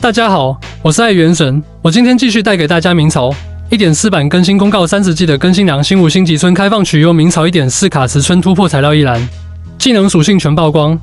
大家好，我是爱元神，我今天继续带给大家明朝 1.4 版更新公告30季的更新良新5星级村开放取用明朝 1.4 卡池村突破材料一栏，技能属性全曝光。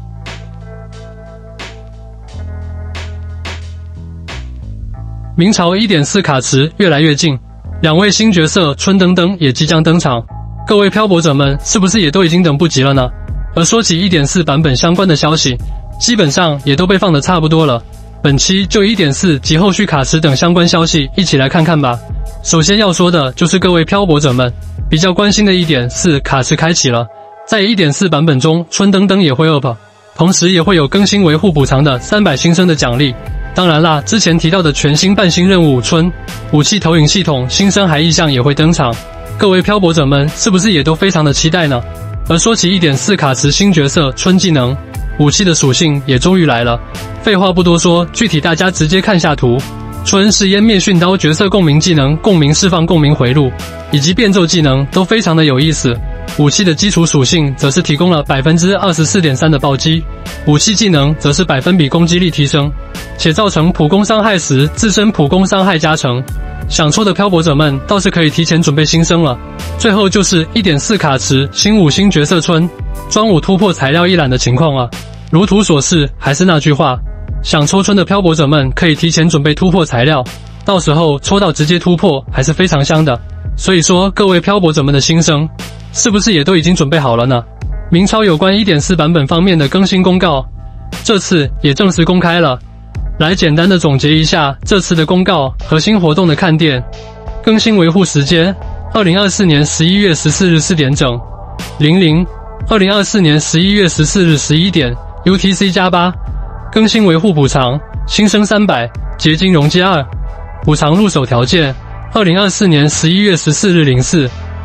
明朝 1.4 卡池越来越近，2位新角色春登登也即将登场，各位漂泊者们是不是也都已经等不及了呢？而说起 1.4 版本相关的消息，基本上也都被放得差不多了。本期就 1.4 及后续卡池等相关消息一起来看看吧。首先要说的就是各位漂泊者们比较关心的1.4卡池开启了，在 1.4 版本中春登登也会 up， 同时也会有更新维护补偿的300新生的奖励。当然啦，之前提到的全新半新任务春武器投影系统新生骸意象也会登场，各位漂泊者们是不是也都非常的期待呢？而说起 1.4 卡池新角色春技能，武器的属性也终于来了。废话不多说，具体大家直接看下图。春是湮灭训刀角色共鸣技能共鸣释放共鸣回路，以及变奏技能都非常的有意思。武器的基础属性则是提供了 24.3% 的暴击，武器技能则是百分比攻击力提升，且造成普攻伤害时自身普攻伤害加成。想抽的漂泊者们倒是可以提前准备新生了。最后就是 1.4 卡池新5星角色春专武突破材料一览的情况啊。如图所示，还是那句话，想抽春的漂泊者们可以提前准备突破材料，到时候抽到直接突破还是非常香的。所以说各位漂泊者们的心声是不是也都已经准备好了呢？明朝有关 1.4 版本方面的更新公告这次也正式公开了，来简单的总结一下这次的公告核心活动的看点。更新维护时间2024年11月14日4点整00 2024年11月14日11点 UTC+8 更新维护补偿新生300结晶容积2补偿入手条件2024年11月14日0400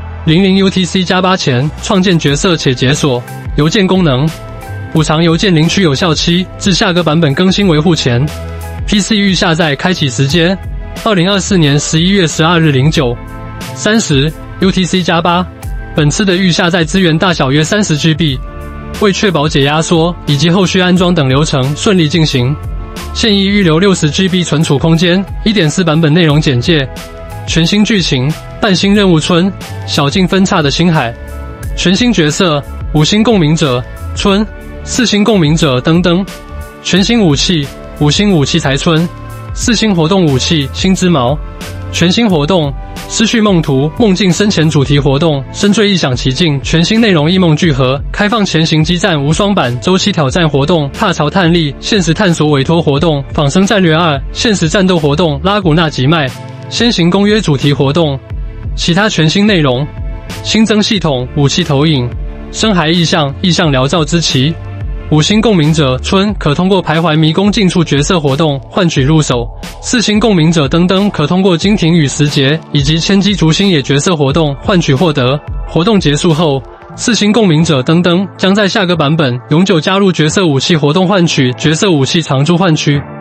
UTC+8 前创建角色且解锁邮件功能，补偿邮件领取有效期至下个版本更新维护前。 PC 预下载开启时间2024年11月12日09 30 UTC+8 本次的预下载资源大小约 30GB， 为确保解压缩以及后续安装等流程顺利进行，现已预留 60GB 存储空间。 1.4 版本内容简介：全新剧情，半新任务春，小径分叉的星海，全新角色5星共鸣者春，4星共鸣者登登，全新武器5星武器才春，4星活动武器星之矛，全新活动失去梦途梦境深潜主题活动深坠异想奇境，全新内容异梦聚合，开放前行激战无双版周期挑战活动，踏潮探力现实探索委托活动，仿生战略2现实战斗活动，拉古纳吉迈先行公约主题活动。其他全新内容：新增系统武器投影，深骸意象意象疗造之旗，5星共鸣者春可通过徘徊迷宫近处角色活动换取入手，4星共鸣者登登可通过金庭与时节以及千机竹星野角色活动换取获得。活动结束后，4星共鸣者登登将在下个版本永久加入角色武器活动换取角色武器长珠换区。